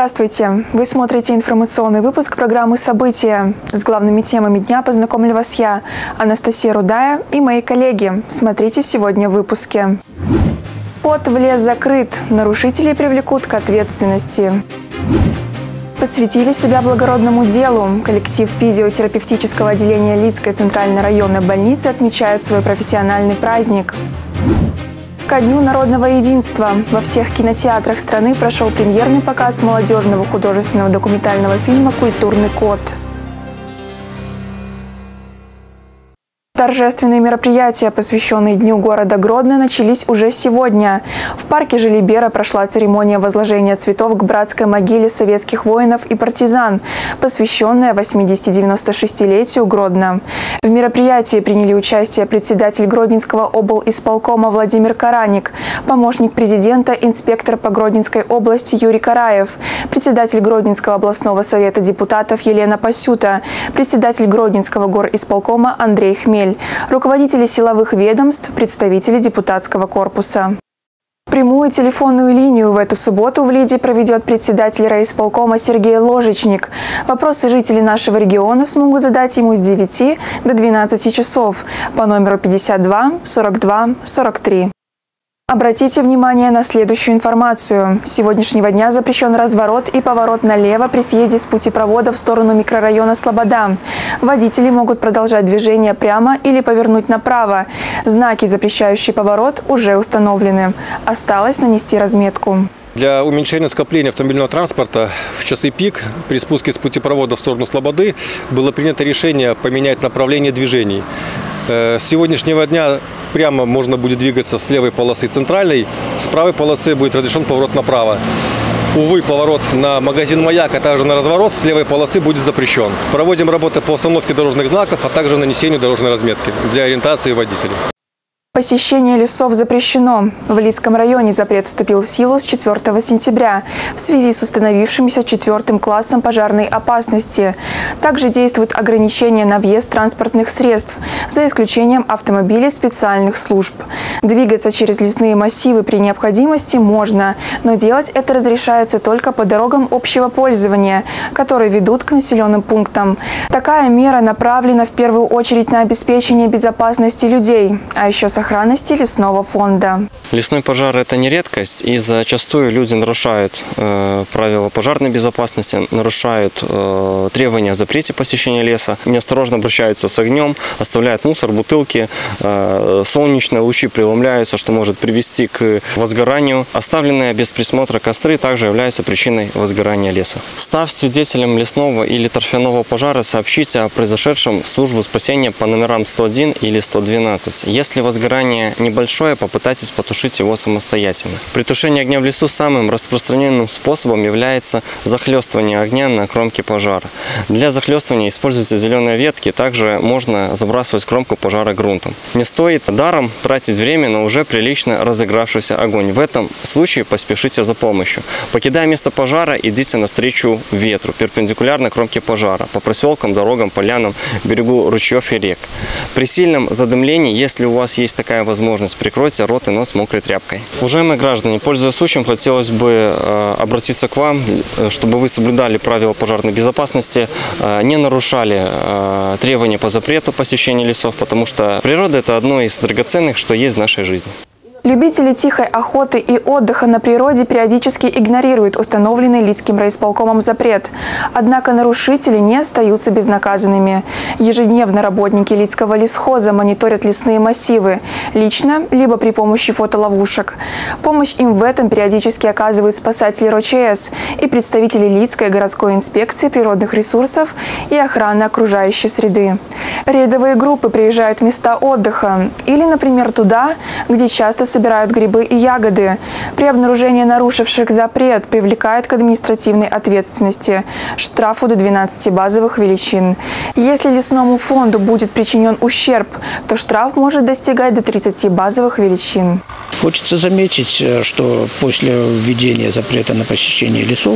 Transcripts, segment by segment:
Здравствуйте! Вы смотрите информационный выпуск программы «События». С главными темами дня познакомлю вас я, Анастасия Рудая, и мои коллеги. Смотрите сегодня в выпуске. Вход в лес закрыт. Нарушителей привлекут к ответственности. Посвятили себя благородному делу. Коллектив физиотерапевтического отделения Лидской центральной районной больницы отмечает свой профессиональный праздник. Ко Дню народного единства во всех кинотеатрах страны прошел премьерный показ молодежного художественного документального фильма «Культурный код». Торжественные мероприятия, посвященные Дню города Гродно, начались уже сегодня. В парке Желибера прошла церемония возложения цветов к братской могиле советских воинов и партизан, посвященная 80-96-летию Гродно. В мероприятии приняли участие председатель Гродненского облисполкома Владимир Караник, помощник президента, инспектор по Гродненской области Юрий Караев, председатель Гродненского областного совета депутатов Елена Пасюта, председатель Гродненского горисполкома Андрей Хмель, руководители силовых ведомств, представители депутатского корпуса. Прямую телефонную линию в эту субботу в Лиде проведет председатель райисполкома Сергей Ложечник. Вопросы жителей нашего региона смогут задать ему с 9 до 12 часов по номеру 52 42 43. Обратите внимание на следующую информацию. С сегодняшнего дня запрещен разворот и поворот налево при съезде с путепровода в сторону микрорайона Слобода. Водители могут продолжать движение прямо или повернуть направо. Знаки, запрещающие поворот, уже установлены. Осталось нанести разметку. Для уменьшения скопления автомобильного транспорта в часы пик при спуске с путепровода в сторону Слободы было принято решение поменять направление движений. С сегодняшнего дня прямо можно будет двигаться с левой полосы центральной, с правой полосы будет разрешен поворот направо. Увы, поворот на магазин «Маяк», а также на разворот с левой полосы будет запрещен. Проводим работы по установке дорожных знаков, а также нанесению дорожной разметки для ориентации водителей. Посещение лесов запрещено. В Лидском районе запрет вступил в силу с 4 сентября в связи с установившимся 4-м классом пожарной опасности. Также действуют ограничения на въезд транспортных средств, за исключением автомобилей специальных служб. Двигаться через лесные массивы при необходимости можно, но делать это разрешается только по дорогам общего пользования, которые ведут к населенным пунктам. Такая мера направлена в первую очередь на обеспечение безопасности людей, а еще сохранности лесного фонда. Лесной пожар – это не редкость, и зачастую люди нарушают правила пожарной безопасности, нарушают требования о запрете посещения леса, неосторожно обращаются с огнем, оставляют мусор, бутылки, солнечные лучи преломляются, что может привести к возгоранию. Оставленные без присмотра костры также являются причиной возгорания леса. Став свидетелем лесного или торфяного пожара, сообщите о произошедшем в службу спасения по номерам 101 или 112. Если возгорание небольшое, попытайтесь потушить его самостоятельно. При тушении огня в лесу самым распространенным способом является захлестывание огня на кромке пожара. Для захлестывания используйте зеленые ветки, также можно забрасывать кромку пожара грунтом. Не стоит даром тратить время на уже прилично разыгравшийся огонь. В этом случае поспешите за помощью. Покидая место пожара, идите навстречу ветру, перпендикулярно кромке пожара, по проселкам, дорогам, полянам, берегу ручьев и рек. При сильном задымлении, если у вас есть такая возможность, прикройте рот и нос мокрой тряпкой. Уважаемые граждане, пользуясь случаем, хотелось бы обратиться к вам, чтобы вы соблюдали правила пожарной безопасности, не нарушали требования по запрету посещения лесов, потому что природа – это одно из драгоценных, что есть в нашей жизни. Любители тихой охоты и отдыха на природе периодически игнорируют установленный Лидским райисполкомом запрет. Однако нарушители не остаются безнаказанными. Ежедневно работники Лидского лесхоза мониторят лесные массивы, лично, либо при помощи фотоловушек. Помощь им в этом периодически оказывают спасатели РОЧС и представители Лидской городской инспекции природных ресурсов и охраны окружающей среды. Рейдовые группы приезжают в места отдыха или, например, туда, где часто собирают грибы и ягоды. При обнаружении нарушивших запрет привлекают к административной ответственности, штрафу до 12 базовых величин. Если лесному фонду будет причинен ущерб, то штраф может достигать до 30 базовых величин. Хочется заметить, что после введения запрета на посещение лесов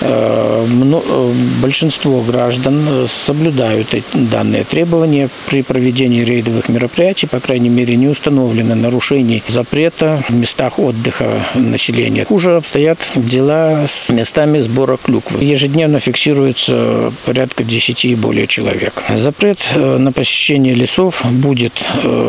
большинство граждан соблюдают данные требования при проведении рейдовых мероприятий, по крайней мере, не установлено нарушений запрета запрета в местах отдыха населения. Хуже обстоят дела с местами сбора клюквы. Ежедневно фиксируется порядка 10 и более человек. Запрет на посещение лесов будет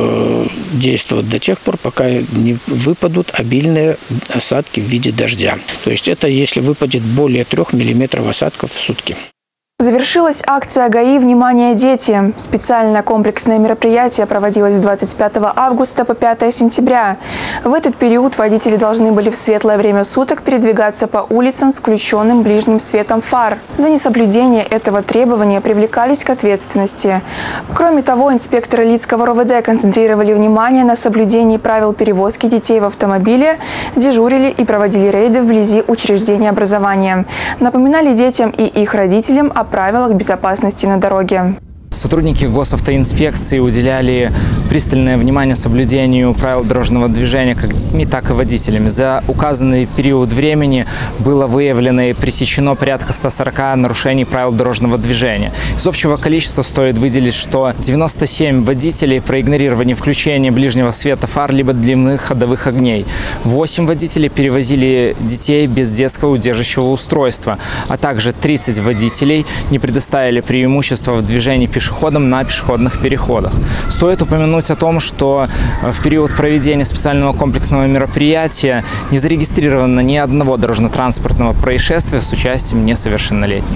действовать до тех пор, пока не выпадут обильные осадки в виде дождя. То есть это если выпадет более 3 миллиметров осадков в сутки. Завершилась акция ГАИ «Внимание, дети». Специальное комплексное мероприятие проводилось с 25 августа по 5 сентября. В этот период водители должны были в светлое время суток передвигаться по улицам с включенным ближним светом фар. За несоблюдение этого требования привлекались к ответственности. Кроме того, инспекторы Лидского РОВД концентрировали внимание на соблюдении правил перевозки детей в автомобиле, дежурили и проводили рейды вблизи учреждений образования. Напоминали детям и их родителям о правилах безопасности на дороге. Сотрудники госавтоинспекции уделяли пристальное внимание соблюдению правил дорожного движения как детьми, так и водителями. За указанный период времени было выявлено и пресечено порядка 140 нарушений правил дорожного движения. Из общего количества стоит выделить, что 97 водителей проигнорировали включение ближнего света фар либо дневных ходовых огней. 8 водителей перевозили детей без детского удерживающего устройства, а также 30 водителей не предоставили преимущества в движении пешеходам на пешеходных переходах. Стоит упомянуть о том, что в период проведения специального комплексного мероприятия не зарегистрировано ни одного дорожно-транспортного происшествия с участием несовершеннолетних.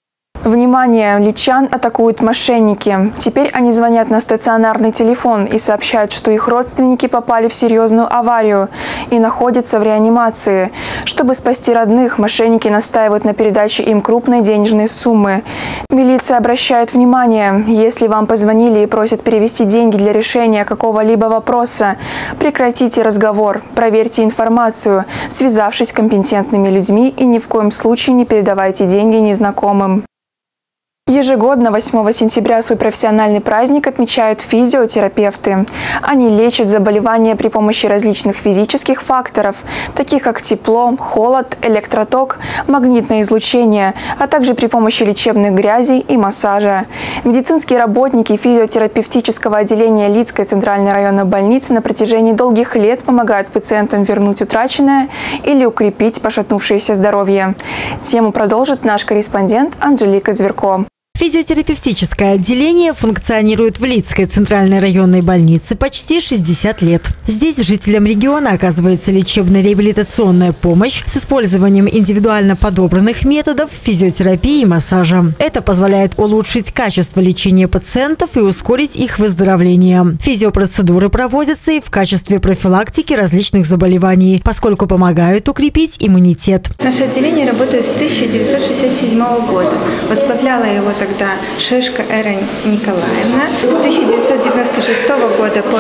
Внимание! Личан атакуют мошенники. Теперь они звонят на стационарный телефон и сообщают, что их родственники попали в серьезную аварию и находятся в реанимации. Чтобы спасти родных, мошенники настаивают на передаче им крупной денежной суммы. Милиция обращает внимание, если вам позвонили и просят перевести деньги для решения какого-либо вопроса, прекратите разговор, проверьте информацию, связавшись с компетентными людьми, и ни в коем случае не передавайте деньги незнакомым. Ежегодно 8 сентября свой профессиональный праздник отмечают физиотерапевты. Они лечат заболевания при помощи различных физических факторов, таких как тепло, холод, электроток, магнитное излучение, а также при помощи лечебных грязей и массажа. Медицинские работники физиотерапевтического отделения Лидской центральной районной больницы на протяжении долгих лет помогают пациентам вернуть утраченное или укрепить пошатнувшееся здоровье. Тему продолжит наш корреспондент Анжелика Зверко. Физиотерапевтическое отделение функционирует в Лидской центральной районной больнице почти 60 лет. Здесь жителям региона оказывается лечебно-реабилитационная помощь с использованием индивидуально подобранных методов физиотерапии и массажа. Это позволяет улучшить качество лечения пациентов и ускорить их выздоровление. Физиопроцедуры проводятся и в качестве профилактики различных заболеваний, поскольку помогают укрепить иммунитет. Наше отделение работает с 1967 года. Возглавляла его тогда Шишко Эра Николаевна. С 1996 года по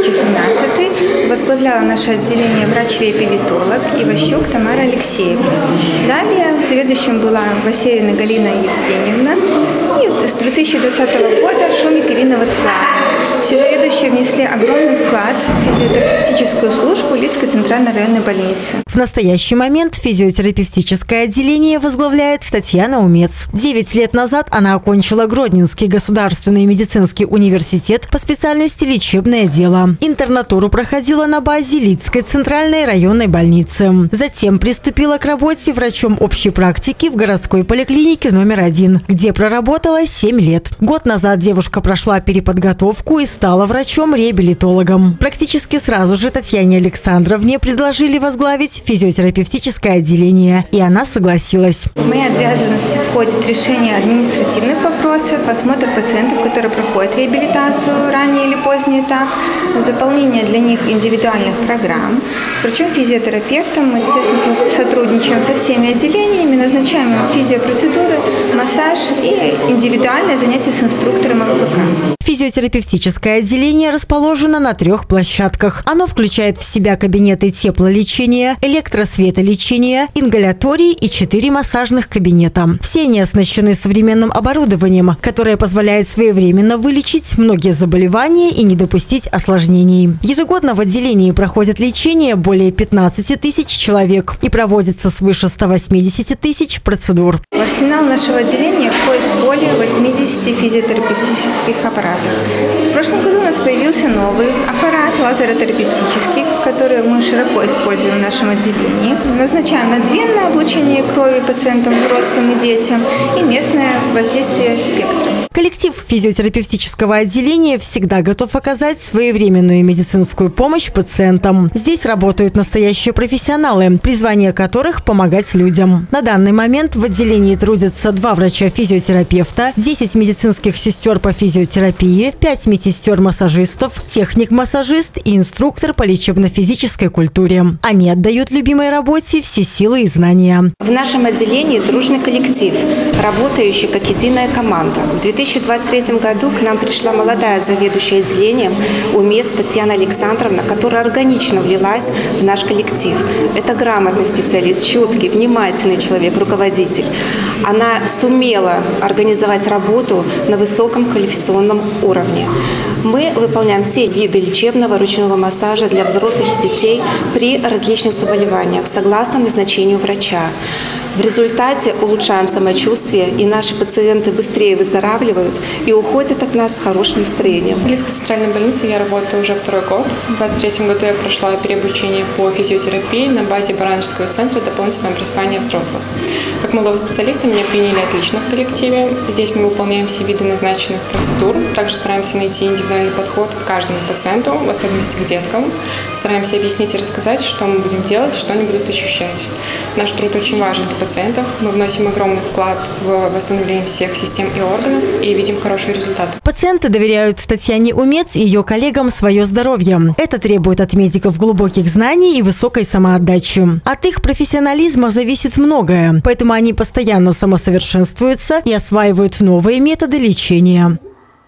2013 возглавляла наше отделение врач-реабилитолог Иващук Тамара Алексеевна. Далее заведующим была Васерина Галина Евгеньевна. И с 2020 года Шумик Ирина Вацлавовна. Все заведующие внесли огромный вклад в физиотерапевтическую службу Лидской центральной районной больницы. В настоящий момент физиотерапевтическое отделение возглавляет Татьяна Умец. 9 лет назад она окончила Гродненский государственный медицинский университет по специальности лечебное дело. Интернатуру проходила на базе Лидской центральной районной больницы. Затем приступила к работе врачом общей практики в городской поликлинике номер 1, где проработала 7 лет. Год назад девушка прошла переподготовку и стала врачом-реабилитологом. Практически сразу же Татьяне Александровне предложили возглавить физиотерапевтическое отделение, и она согласилась. В мои обязанности входит решение административных вопросов, осмотр пациентов, которые проходят реабилитацию, ранний или поздний этап, заполнение для них индивидуальных программ. С врачом-физиотерапевтом мы тесно сотрудничаем со всеми отделениями, назначаем физиопроцедуры, массаж и индивидуальное занятие с инструктором ЛПК. Физиотерапевтическое отделение расположено на 3 площадках. Оно включает в себя кабинеты теплолечения, электросветолечения, ингаляторий и 4 массажных кабинета. Все они оснащены современным оборудованием, которое позволяет своевременно вылечить многие заболевания и не допустить осложнений. Ежегодно в отделении проходит лечение более 15 тысяч человек и проводится свыше 180 тысяч процедур. В арсенал нашего отделения входит более 80 50 физиотерапевтических аппаратов. В прошлом году у нас появился новый аппарат лазеротерапевтический, который мы широко используем в нашем отделении. Назначаем надвенное облучение крови пациентам, взрослым и детям и местное воздействие спектра. Коллектив физиотерапевтического отделения всегда готов оказать своевременную медицинскую помощь пациентам. Здесь работают настоящие профессионалы, призвание которых – помогать людям. На данный момент в отделении трудятся 2 врача-физиотерапевта, 10 медицинских сестер по физиотерапии, 5 медсестер-массажистов, техник-массажист и инструктор по лечебно-физической культуре. Они отдают любимой работе все силы и знания. В нашем отделении дружный коллектив, работающий как единая команда. В 2023 году к нам пришла молодая заведующая отделением Умец Татьяна Александровна, которая органично влилась в наш коллектив. Это грамотный специалист, чуткий, внимательный человек, руководитель. Она сумела организовать работу на высоком квалификационном уровне. Мы выполняем все виды лечебного ручного массажа для взрослых и детей при различных заболеваниях, согласно назначению врача. В результате улучшаем самочувствие, и наши пациенты быстрее выздоравливают и уходят от нас с хорошим настроением. В Близкой центральной больнице я работаю уже 2-й год. В 2023 году я прошла переобучение по физиотерапии на базе Баранежского центра дополнительного образования взрослых. Как молодого специалиста меня приняли отлично в коллективе. Здесь мы выполняем все виды назначенных процедур. Также стараемся найти индивидуальный подход к каждому пациенту, в особенности к деткам. Стараемся объяснить и рассказать, что мы будем делать, что они будут ощущать. Наш труд очень важен для пациентов. Мы вносим огромный вклад в восстановление всех систем и органов и видим хорошие результаты. Пациенты доверяют Татьяне Умец и ее коллегам свое здоровье. Это требует от медиков глубоких знаний и высокой самоотдачи. От их профессионализма зависит многое, поэтому они постоянно самосовершенствуются и осваивают новые методы лечения.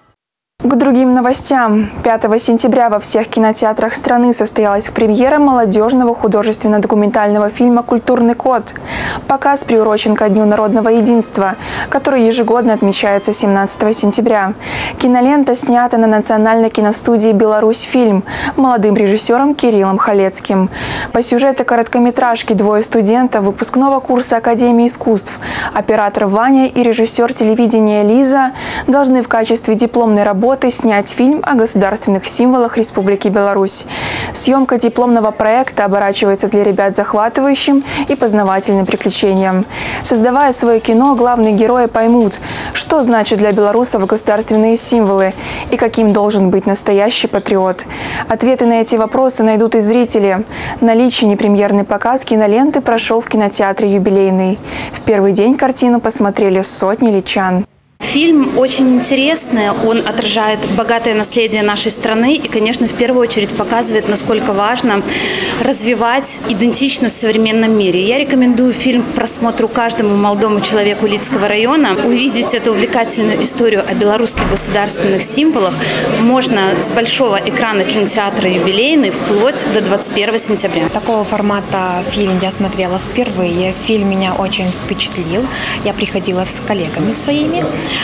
К другим новостям. 5 сентября во всех кинотеатрах страны состоялась премьера молодежного художественно-документального фильма «Культурный код». Показ приурочен ко Дню народного единства, который ежегодно отмечается 17 сентября. Кинолента снята на национальной киностудии «Беларусь-фильм» молодым режиссером Кириллом Халецким. По сюжету короткометражки 2 студентов выпускного курса Академии искусств, оператор Ваня и режиссер телевидения Лиза, должны в качестве дипломной работы снять фильм о государственных символах Республики Беларусь. Съемка дипломного проекта оборачивается для ребят захватывающим и познавательным приключением. Создавая свое кино, главные герои поймут, что значит для белорусов государственные символы и каким должен быть настоящий патриот. Ответы на эти вопросы найдут и зрители. На Личине премьерный показ киноленты прошел в кинотеатре «Юбилейный». В первый день картину посмотрели сотни личан. Фильм очень интересный, он отражает богатое наследие нашей страны и, конечно, в первую очередь показывает, насколько важно развивать идентичность в современном мире. Я рекомендую фильм к просмотру каждому молодому человеку Лидского района. Увидеть эту увлекательную историю о белорусских государственных символах можно с большого экрана кинотеатра «Юбилейный» вплоть до 21 сентября. Такого формата фильм я смотрела впервые. Фильм меня очень впечатлил. Я приходила с коллегами своими.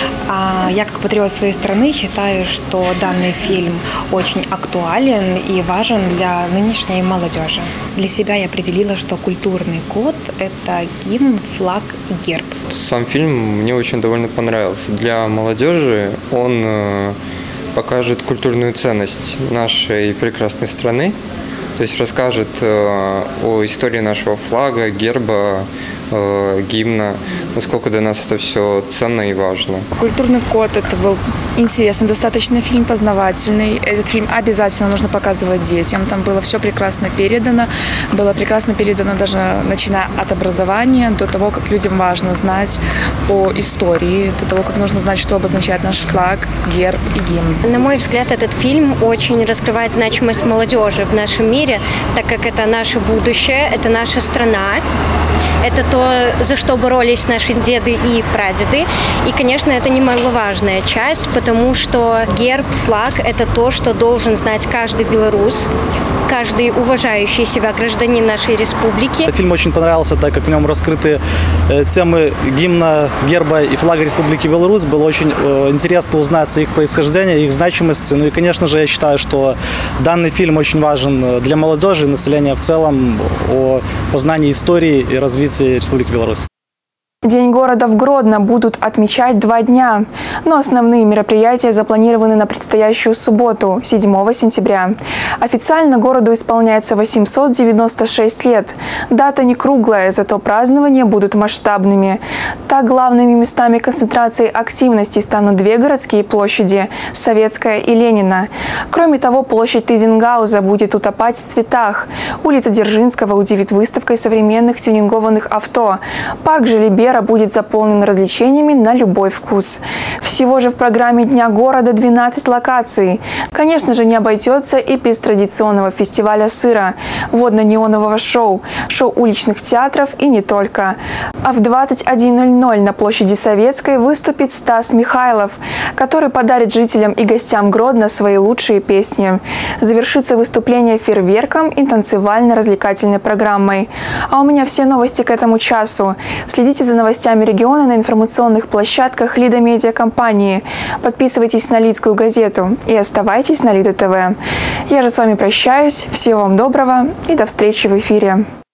Я как патриот своей страны считаю, что данный фильм очень актуален и важен для нынешней молодежи. Для себя я определила, что культурный код – это гимн, флаг и герб. Сам фильм мне очень довольно понравился. Для молодежи он покажет культурную ценность нашей прекрасной страны, то есть расскажет о истории нашего флага, герба, гимна, насколько для нас это все ценно и важно. «Культурный код» – это был интересный достаточно фильм, познавательный. Этот фильм обязательно нужно показывать детям. Там было все прекрасно передано. Было прекрасно передано даже начиная от образования, до того, как людям важно знать о истории, до того, как нужно знать, что обозначает наш флаг, герб и гимн. На мой взгляд, этот фильм очень раскрывает значимость молодежи в нашем мире, так как это наше будущее, это наша страна. Это то, за что боролись наши деды и прадеды. И, конечно, это немаловажная часть, потому что герб, флаг – это то, что должен знать каждый белорус, каждый уважающий себя гражданин нашей республики. Фильм очень понравился, так как в нем раскрыты темы гимна, герба и флага Республики Беларусь. Было очень интересно узнать их происхождение, их значимость. Ну и, конечно же, я считаю, что данный фильм очень важен для молодежи и населения в целом о познании истории и развитии Республики Беларусь. День города в Гродно будут отмечать 2 дня, но основные мероприятия запланированы на предстоящую субботу, 7 сентября. Официально городу исполняется 896 лет. Дата не круглая, зато празднования будут масштабными. Так, главными местами концентрации активности станут 2 городские площади – Советская и Ленина. Кроме того, площадь Тизенгауза будет утопать в цветах. Улица Дзержинского удивит выставкой современных тюнингованных авто. Парк Желибера будет заполнен развлечениями на любой вкус. Всего же в программе Дня города 12 локаций. Конечно же, не обойдется и без традиционного фестиваля сыра, водно-неонового шоу уличных театров и не только. А в 21:00 на площади Советской выступит Стас Михайлов, который подарит жителям и гостям Гродно свои лучшие песни. Завершится выступление фейерверком и танцевально-развлекательной программой. А у меня все новости к этому часу. Следите за новостями региона на информационных площадках Лида Медиа компании. Подписывайтесь на Лидскую газету и оставайтесь на Лида ТВ. Я же с вами прощаюсь. Всего вам доброго и до встречи в эфире.